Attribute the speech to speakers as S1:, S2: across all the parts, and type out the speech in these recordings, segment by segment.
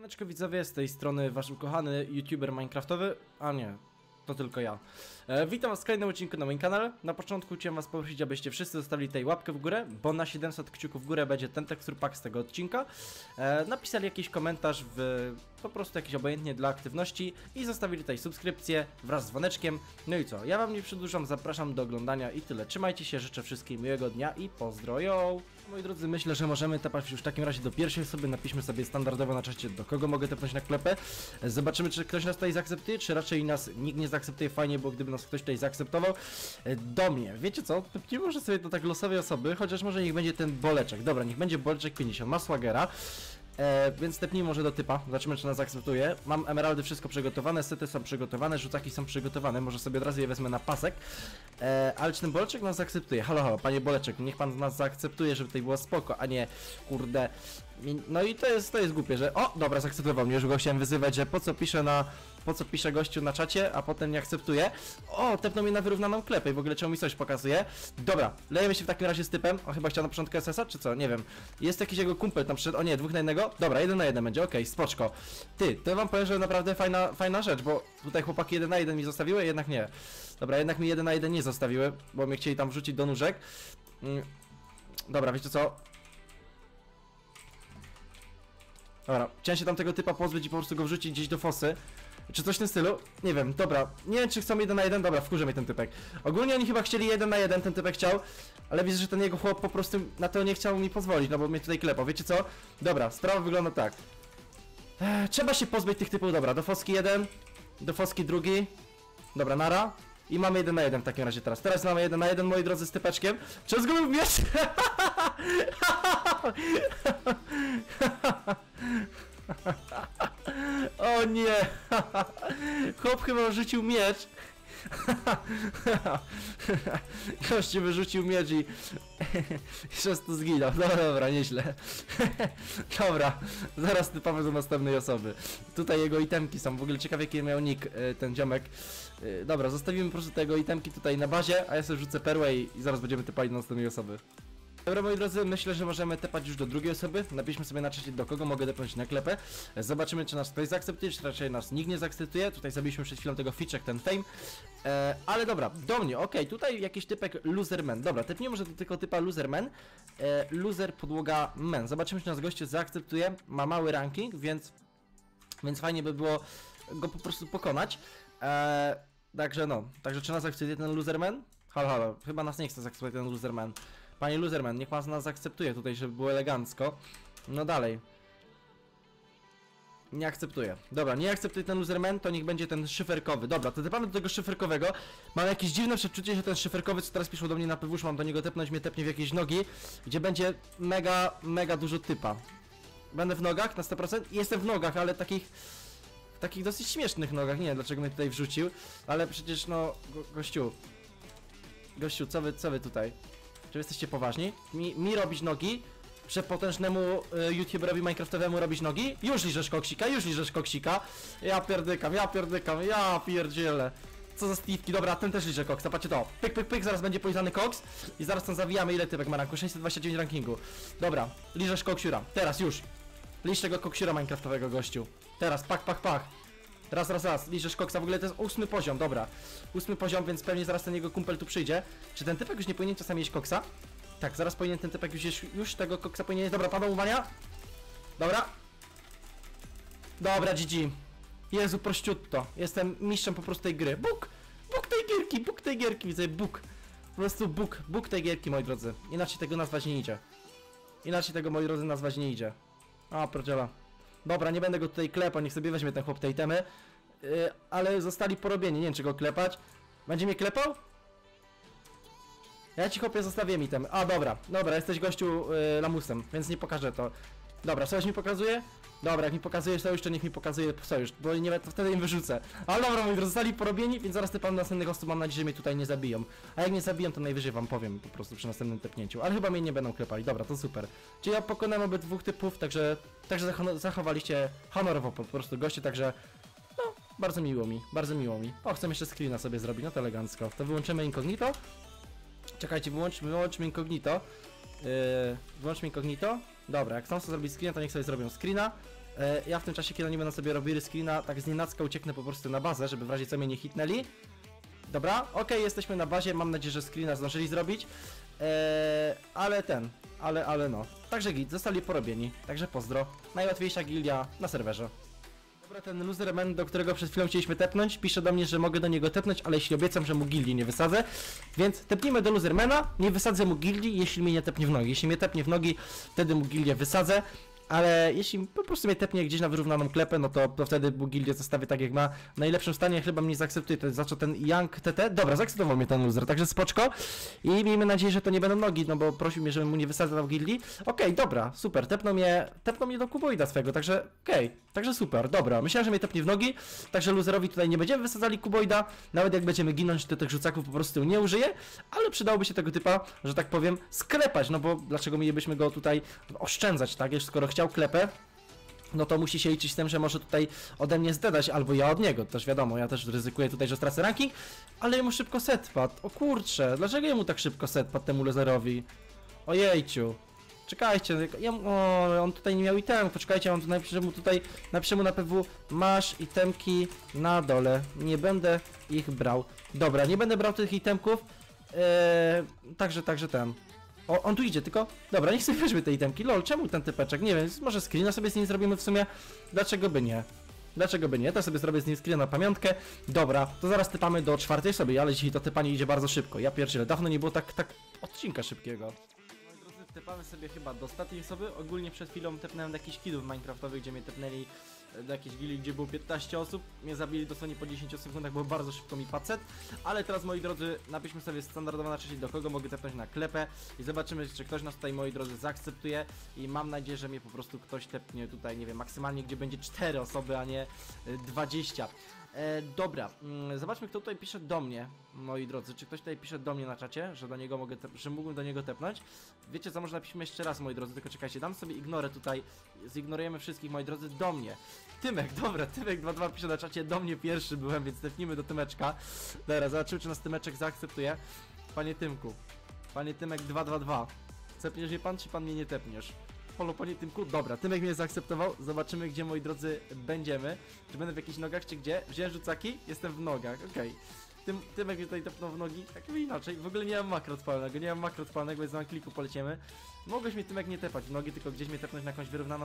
S1: Siemaneczko widzowie, z tej strony wasz ukochany youtuber minecraftowy, a nie, to tylko ja. Witam was w kolejnym odcinku na moim kanale. Na początku chciałem was poprosić, abyście wszyscy zostawili tej łapkę w górę, bo na 700 kciuków w górę będzie ten tekstur pack z tego odcinka. Napisali jakiś komentarz po prostu jakiś obojętnie dla aktywności i zostawili tutaj subskrypcję wraz z dzwoneczkiem. No i co, ja wam nie przedłużam, zapraszam do oglądania i tyle. Trzymajcie się, życzę wszystkim miłego dnia i pozdroją. Moi drodzy, myślę, że możemy tepać już w takim razie do pierwszej osoby. Napiszmy sobie standardowo na czacie, do kogo mogę tepnąć na klepę. Zobaczymy, czy ktoś nas tutaj zaakceptuje, czy raczej nas nikt nie zaakceptuje. Fajnie, bo gdyby nas ktoś tutaj zaakceptował. Do mnie, wiecie co, tepnijmy może sobie do tak losowej osoby, chociaż może niech będzie ten boleczek. Dobra, niech będzie boleczek 50, ma swagera. Więc stepnijmy może do typa, zobaczymy, czy nas zaakceptuje. Mam emeraldy, wszystko przygotowane, sety są przygotowane, rzucaki są przygotowane, może sobie od razu je wezmę na pasek. Ale czy ten boleczek nas zaakceptuje? Halo, halo, panie boleczek, niech pan nas zaakceptuje, żeby tutaj było spoko, a nie, kurde. No i to jest głupie, że... O, dobra, zaakceptował mnie, już go chciałem wyzywać, że po co pisze gościu na czacie, a potem nie akceptuje. O, tepnął mnie na wyrównaną klepę i w ogóle czemu mi coś pokazuje. Dobra, lejemy się w takim razie z typem. On chyba chciał na początku SS-a, czy co? Nie wiem. Jest jakiś jego kumpel tam przyszedł, o nie, 2 na 1. Dobra, 1 na 1 będzie, okej, spoczko. Ty, to wam powiem, że naprawdę fajna rzecz, bo tutaj chłopaki 1 na 1 mi zostawiły, jednak nie. Dobra, jednak mi 1 na 1 nie zostawiły, bo mnie chcieli tam wrzucić do nóżek. Dobra, wiecie co? Dobra, chciałem się tam tego typa pozbyć i po prostu go wrzucić gdzieś do fosy. Czy coś w tym stylu? Nie wiem, dobra. Nie wiem, czy chcą 1 na 1, dobra, wkurzę mnie ten typek. Ogólnie oni chyba chcieli 1 na 1, ten typek chciał. Ale widzę, że ten jego chłop po prostu na to nie chciał mi pozwolić, no bo mnie tutaj klepał, wiecie co? Dobra, sprawa wygląda tak. Trzeba się pozbyć tych typów, dobra, do foski 1, do foski 2. Dobra, nara. I mamy 1 na 1 w takim razie teraz. Teraz mamy 1 na 1, moi drodzy, z typeczkiem. Czy zgubił miecz? O nie! Chłop chyba rzucił miecz. Gościu wyrzucił miecz i przez to zginął. No dobra, nieźle. Dobra, zaraz typamy do następnej osoby. Tutaj jego itemki są, w ogóle ciekawe jaki miał nick ten ziomek. Dobra, zostawimy po prostu tego itemki tutaj na bazie, a ja sobie rzucę perłę i zaraz będziemy typali do następnej osoby. Dobra, moi drodzy, myślę, że możemy tepać już do drugiej osoby. Napiszmy sobie na czacie, do kogo mogę tepnąć na klepę. Zobaczymy, czy nas ktoś zaakceptuje, czy raczej nas nikt nie zaakceptuje. Tutaj zabiliśmy przed chwilą tego Ficzek, ten fame. Ale dobra, do mnie, okej, tutaj jakiś typek loserman. Dobra, tepnijmy może do tylko typa loserman. Loser, podłoga, man. Zobaczymy, czy nas goście zaakceptuje. Ma mały ranking, więc fajnie by było go po prostu pokonać. Także czy nas zaakceptuje ten loserman? Halo, halo, chyba nas nie chce zaakceptować ten loserman. Panie loserman, niech pan nas zaakceptuje tutaj, żeby było elegancko. No dalej. Nie akceptuję. Dobra, nie akceptuje ten loserman, to niech będzie ten szyferkowy. Dobra, to tepamy do tego szyferkowego. Mam jakieś dziwne przeczucie, że ten szyferkowy, co teraz piszą do mnie na PWsz, mam do niego tepnąć, mnie tepnie w jakieś nogi, gdzie będzie mega dużo typa. Będę w nogach na 100%? Jestem w nogach, ale takich dosyć śmiesznych nogach. Nie wiem, dlaczego mnie tutaj wrzucił, ale przecież no, gościu, co wy tutaj? Czy jesteście poważni? Mi robić nogi? Przepotężnemu youtuberowi minecraftowemu robić nogi? Już liżesz koksika. Ja pierdykam, ja pierdzielę. Co za Steve'ki, dobra, ten też liże koksa, patrzcie to. Pyk, zaraz będzie polizany koks. I zaraz tam zawijamy, ile typek ma ranku? 629 rankingu. Dobra, liżesz koksiura, teraz już. Liż tego koksiura minecraftowego, gościu. Teraz, pach. Raz, liżesz koksa, w ogóle to jest 8 poziom, dobra. 8 poziom, więc pewnie zaraz ten jego kumpel tu przyjdzie. Czy ten typek już nie powinien czasami jeść koksa? Tak, zaraz powinien ten typek już tego koksa powinien jeść. Dobra, panowania. Dobra, GG. Jezu, prościutto. Jestem mistrzem po prostu tej gry. Bóg tej gierki, widzę, Bóg. Po prostu Bóg tej gierki, moi drodzy. Inaczej tego nazwać nie idzie. O, prodziela. Dobra, nie będę go tutaj klepał, niech sobie weźmie ten chłop tej temy. Ale zostali porobieni, nie wiem czy go klepać. Będzie mnie klepał? Ja ci chłopie zostawię mi temy. A, dobra, jesteś gościu lamusem, więc nie pokażę to. Dobra, sojusz mi pokazuje? Dobra, jak mi pokazuje sojusz, to niech mi pokazuje sojusz, bo nie, to wtedy im wyrzucę. Ale dobra, moi drodzy, zostali porobieni, więc zaraz typam następnych osób, mam nadzieję, że mnie tutaj nie zabiją. A jak nie zabiją, to najwyżej wam powiem po prostu przy następnym tepnięciu. Ale chyba mnie nie będą klepali, dobra, to super. Czyli ja pokonałem obydwu typów, także zachowaliście honorowo po prostu goście, także... No, bardzo miło mi. O, chcę jeszcze screena sobie zrobić, no to elegancko. To wyłączymy incognito. Czekajcie, wyłączmy incognito. Wyłączmy incognito. Dobra, jak chcą sobie zrobić screena, to niech sobie zrobią screena. Ja w tym czasie, kiedy oni będą sobie robili screena, tak znienacka ucieknę po prostu na bazę, żeby w razie co mnie nie hitnęli. Dobra, okej, jesteśmy na bazie, mam nadzieję, że screena zdążyli zrobić. Ale no. Także git, zostali porobieni, także pozdro. Najłatwiejsza gildia na serwerze. Dobra, ten loserman, do którego przed chwilą chcieliśmy tepnąć, pisze do mnie, że mogę do niego tepnąć, ale jeśli obiecam, że mu gildii nie wysadzę. Więc tepnijmy do losermana, nie wysadzę mu gildii, jeśli mnie nie tepnie w nogi. Jeśli mnie tepnie w nogi, wtedy mu gildię wysadzę. Ale jeśli po prostu mnie tepnie gdzieś na wyrównaną klepę, no to wtedy gildię zostawię tak jak ma. W najlepszym stanie chyba mnie zaakceptuje, to znaczy ten Young TT. Dobra, zaakceptował mnie ten loser, także spoczko. I miejmy nadzieję, że to nie będą nogi, no bo prosił mnie, żebym mu nie wysadzał w gildii. Okej, dobra, super, tepnął mnie do kuboida swego, także także super, dobra. Myślałem, że mnie tepnie w nogi, także loserowi tutaj nie będziemy wysadzali kuboida. Nawet jak będziemy ginąć, to tych rzucaków po prostu nie użyję, ale przydałoby się tego typa, że tak powiem, sklepać, no bo dlaczego mielibyśmy go tutaj oszczędzać, tak? Już skoro chciał klepę, no to musi się liczyć z tym, że może tutaj ode mnie zdedać, albo ja od niego, też wiadomo, ja też ryzykuję tutaj, że stracę ranking, ale jemu szybko set padł, o kurczę, dlaczego jemu tak szybko set padł temu loserowi? Ojejciu, czekajcie, on tutaj nie miał itemów, poczekajcie, on napiszę mu na PW, masz itemki na dole, nie będę ich brał, dobra, nie będę brał tych itemków, także ten. O, on tu idzie, tylko... Dobra, niech sobie weźmy te itemki. Lol, czemu ten typeczek? Nie wiem, może screena sobie z nim zrobimy w sumie? Dlaczego by nie? Dlaczego by nie? To sobie zrobię z nim screena na pamiątkę. Dobra, to zaraz typamy do 4 sobie, ale dzisiaj to typanie idzie bardzo szybko. Ja pierdzielę, dawno nie było tak odcinka szybkiego. Moi drodzy, typamy sobie chyba do ostatniej osoby. Ogólnie przed chwilą tepnąłem do jakichś kidów minecraftowych, gdzie mnie tepnęli do jakiejś gili, gdzie było 15 osób. Mnie zabili dosłownie po 10 sekundach, bo bardzo szybko mi pacet. Ale teraz, moi drodzy, napiszmy sobie standardowo na czasie, do kogo mogę tepnąć na klepę i zobaczymy, czy ktoś nas tutaj, moi drodzy, zaakceptuje. I mam nadzieję, że mnie po prostu ktoś tepnie tutaj, nie wiem, maksymalnie, gdzie będzie 4 osoby, a nie 20. Dobra, zobaczmy, kto tutaj pisze do mnie, moi drodzy. Czy ktoś tutaj pisze do mnie na czacie, że do niego mogę, że mógłbym do niego tepnąć? Wiecie co, może napiszmy jeszcze raz, moi drodzy, tylko czekajcie, dam sobie ignorę tutaj, zignorujemy wszystkich, moi drodzy, do mnie. Tymek, dobra, Tymek22 pisze na czacie, do mnie pierwszy byłem, więc tepnijmy do Tymeczka. Dobra, zobaczymy, czy nas Tymeczek zaakceptuje. Panie Tymku, panie Tymek222, tepniesz mnie pan, czy pan mnie nie tepniesz? Polo, panie Tymku, dobra, Tymek mnie zaakceptował, zobaczymy, gdzie, moi drodzy, będziemy. Czy będę w jakichś nogach, czy gdzie? Wziąłem rzucaki, jestem w nogach, okej. Tymek mnie tutaj tepnął w nogi, tak inaczej, w ogóle nie mam makro odpalonego, więc na kliku poleciemy. Mogłeś mnie, Tymek, nie tepać w nogi, tylko gdzieś mnie tepnąć na jakąś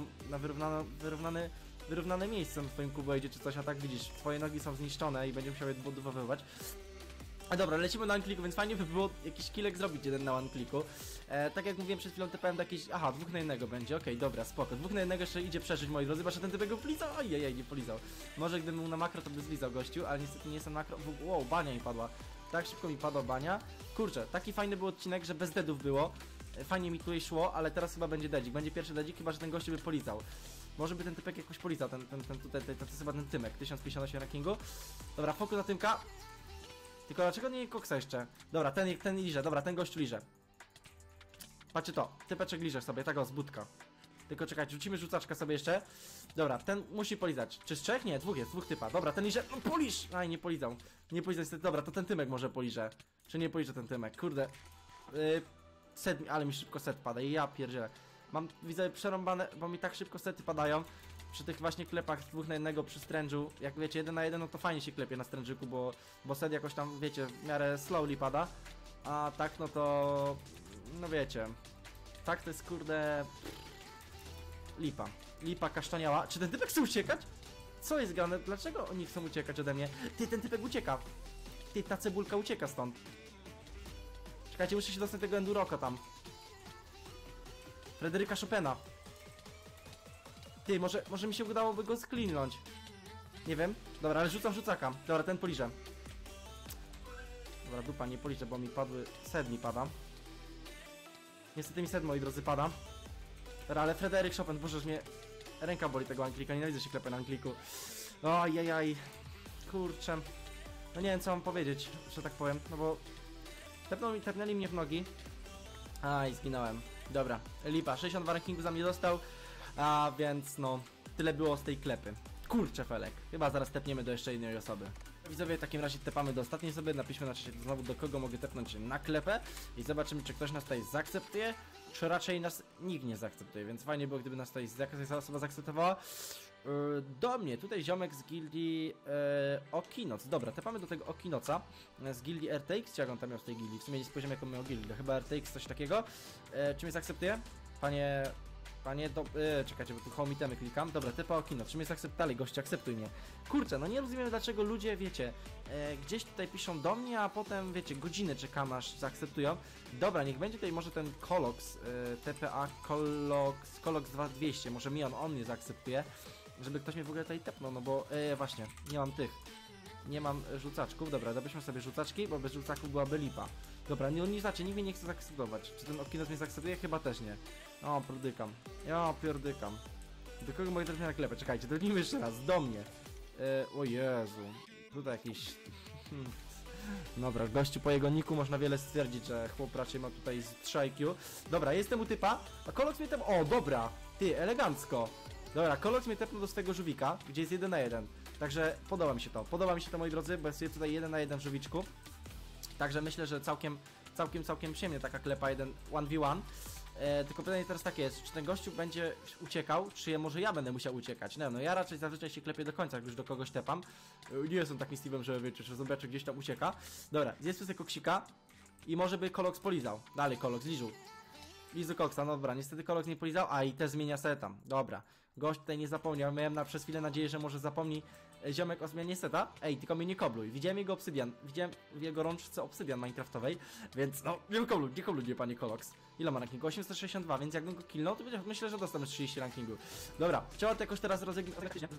S1: wyrównane miejsce na twoim kuboidzie, czy coś, a tak widzisz, twoje nogi są zniszczone i będziemy musiały je odbudowywać. A dobra, lecimy na one-clicku, więc fajnie by było jakiś killek zrobić jeden na one-clicku. Tak jak mówiłem przed chwilą, tepałem do jakiejś... Aha, 2 na 1 będzie, okej, dobra, spoko. 2 na 1 jeszcze idzie przeżyć, moi drodzy, że ten typek go polizał, ojej, nie polizał. Może gdybym był na makro, to by zlizał gościu, ale niestety nie jestem na makro. Wow, bania mi padła. Tak szybko mi padła bania. Kurczę, taki fajny był odcinek, że bez deadów było. Fajnie mi tutaj szło, ale teraz chyba będzie dedzik. Będzie pierwszy dedzik, chyba że ten gościu by polizał. Może by ten typek jakoś polizał, to jest chyba ten Tymek, 1058 rankingu. Dobra, fokus na Tymka. Tylko dlaczego nie koksa jeszcze? Dobra, ten liże, dobra, ten gościu liże. Patrzcie to, typeczek liże sobie, tak o, z budka. Tylko czekajcie, rzucimy rzucaczka sobie jeszcze. Dobra, ten musi polizać. Czy z 3? Nie, 2 jest, 2 typa. Dobra, ten liże, no poliż! Aj, nie polizał. Nie polizał niestety, dobra, to ten Tymek może poliże. Czy nie poliże ten Tymek? Kurde. Set, ale mi szybko set pada i ja pierdzielę. Mam, widzę, przerąbane, bo mi tak szybko sety padają. Przy tych właśnie klepach 2 na 1 przy strężu, jak wiecie, 1 na 1, no to fajnie się klepie na strężyku, bo set jakoś tam, wiecie, w miarę slowly pada. A tak, no to... no wiecie. Tak to jest, kurde... lipa. Lipa kasztaniała. Czy ten typek chce uciekać? Co jest grane? Dlaczego oni chcą uciekać ode mnie? Ty, ten typek ucieka. Ty, ta cebulka ucieka stąd. Czekajcie, muszę się dostać do tego Enduroka tam. Fryderyka Chopina. Ty, może mi się udałoby go sklinąć. Nie wiem. Dobra, ale rzucam rzucaka. Dobra, ten poliżę. Dobra, dupa, nie poliżę, bo mi padły... Sed mi pada. Niestety mi sed, moi drodzy, pada. Dobra, ale Fryderyk Chopin, boże, że mnie... Ręka boli tego anklika, nienawidzę się klepę na ankliku. Ojajaj. Kurczę. No nie wiem, co mam powiedzieć, że tak powiem, no bo... Tepnęli mnie w nogi. Aj, zginąłem. Dobra, lipa, 62 rankingu za mnie dostał. A więc no, tyle było z tej klepy. Kurczę, Felek, chyba zaraz tepniemy do jeszcze jednej osoby. Widzowie, w takim razie tepamy do ostatniej osoby, napiszmy na czacie znowu, do kogo mogę tepnąć na klepę i zobaczymy, czy ktoś nas tutaj zaakceptuje, czy raczej nas nikt nie zaakceptuje, więc fajnie było, gdyby nas tutaj jakaś osoba zaakceptowała. Do mnie, tutaj ziomek z gildii Okinoc. Dobra, tepamy do tego Okinoca z gildii RTX, czy jak on tam miał z tej gildii? W sumie nie spojrzałem jaką miał gildię, chyba RTX coś takiego. Czy mnie zaakceptuje? Panie, czekajcie, bo tu home itemy klikam. Dobra, typa Okinoc, czy mnie zaakceptali? Goście, akceptuj mnie. Kurczę, no nie rozumiem dlaczego ludzie, wiecie, gdzieś tutaj piszą do mnie, a potem, wiecie, godziny czekam aż zaakceptują. Dobra, niech będzie tutaj może ten Kolox, TPA Kolox 2200, może on mnie zaakceptuje. Żeby ktoś mnie w ogóle tutaj tepnął, no bo właśnie, nie mam tych. Nie mam rzucaczków, dobra, dobyśmy sobie rzucaczki, bo bez rzucaków byłaby lipa. Dobra, nie znaczy, nikt mnie nie chce zaakceptować. Czy ten Okinoc mnie zaakceptuje? Chyba też nie. O, pierdykam. Ja pierdykam. Do kogo mogę teraz mnie naklepać? Czekajcie, drgnijmy jeszcze raz, do mnie. O Jezu. Tutaj jakiś... Dobra, gościu po jego niku można wiele stwierdzić, że chłop raczej ma tutaj z 3 IQ. Dobra, jestem u typa, a Kolox mnie tam... O, dobra, ty, elegancko. Dobra, Kolox mnie tepnął do swojego żółwika, gdzie jest 1 na 1. Także podoba mi się to, moi drodzy, bo jest tutaj 1 na 1 w żółwiczku. Także myślę, że całkiem przyjemnie taka klepa 1v1. Tylko pytanie teraz takie jest, czy ten gościu będzie uciekał, czy może ja będę musiał uciekać? No ja raczej zazwyczaj się klepię do końca, jak już do kogoś tepam. Nie jestem takim Steve'em, że wiecie, że zobaczę gdzieś tam ucieka. Dobra, zjedz sobie koksika i może by Kolox polizał. Dalej Kolox, liżu. Liz do koksa, no dobra, niestety Kolox nie polizał, a i też zmienia seta. Dobra, gość tutaj nie zapomniał, miałem przez chwilę nadzieję, że może zapomni ziomek o zmianie seta. Ej, tylko mnie nie kobluj, widziałem jego obsydian, widziałem w jego rączce obsydian minecraftowej, więc no, nie kobluj, panie Kolox. Ile ma rankingu? 862, więc jakbym go killnął, to myślę, że dostanę 30 rankingu. Dobra, chciałem to jakoś teraz rozegrać,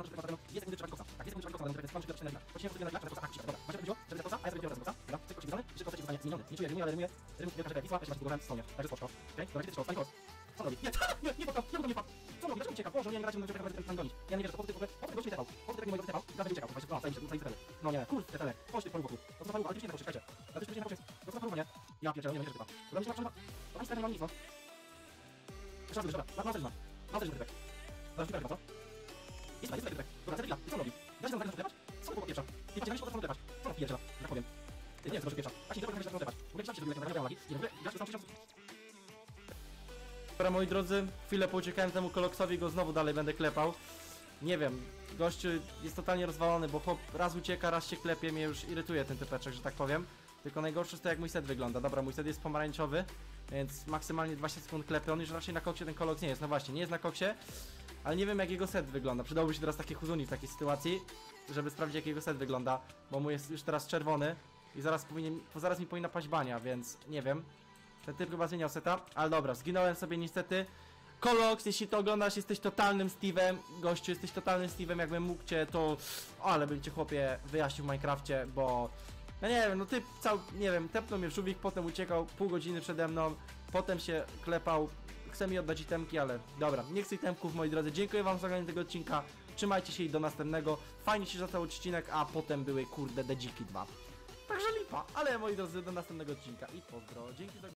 S1: nie spotkał, nie wpadł. Co robi? Dlaczego ucieka? Boże, nie grać, na gonić. Ja nie wierzę, to po tym gościu mnie tepał. Po tym gościu mnie tepał. Teraz będzie uciekał. No, zajmie się. No nie, kurde, te tele. Chodź ty po boku. To co ale ty nie czekajcie. Ale ty nie poczekaj. To co nie? Ja pierdzielę, nie wierzę chyba. Dobra, mi się na to ani nie mam nic, no. Jeszcze raz, dobra. Na też ma. Na też wytypek. Zaraz wytypek, co? Jest wytypek. Dobra, Cedrila, co robi? Da się tam zaklepać? Co było pierwsza? Nie patrzcie, na tepać. Co robi pierwsza? Tak powiem. Nie wiem, co pierwsza. A nie dobra, że tepać. W ogóle się zrobił jak lagi. I w ogóle gracze są Dobra, moi drodzy, chwilę pouciekałem temu Koloksowi, go znowu dalej będę klepał. Nie wiem, gościu jest totalnie rozwalony, bo chłop raz ucieka, raz się klepie, mnie już irytuje ten typeczek, że tak powiem. Tylko najgorsze jest to, jak mój set wygląda. Dobra, mój set jest pomarańczowy, więc maksymalnie 20 sekund klepie. On już raczej na koksie ten Koloks nie jest, no właśnie, nie jest na koksie. Ale nie wiem, jak jego set wygląda. Przydałoby się teraz takie huzuni w takiej sytuacji, żeby sprawdzić, jak jego set wygląda, bo mój jest już teraz czerwony i zaraz mi powinna paść bania, więc nie wiem. Ten typ chyba zmieniał seta, ale dobra, zginąłem sobie niestety. Kolox, jeśli to oglądasz, jesteś totalnym Steve'em. Gościu, jesteś totalnym Steve'em, jakbym mógł cię, to... ale bym cię, chłopie, wyjaśnił w Minecrafcie, bo... no nie wiem, no typ nie wiem, tepnął mnie w żółwik, potem uciekał pół godziny przede mną, potem się klepał, chce mi oddać itemki, ale dobra, nie chcę itemków, moi drodzy. Dziękuję wam za oglądanie tego odcinka, trzymajcie się i do następnego. Fajnie się zaczął odcinek, a potem były, kurde, Dedziki 2. Także lipa, ale moi drodzy, do następnego odcinka i pozdro, dzięki za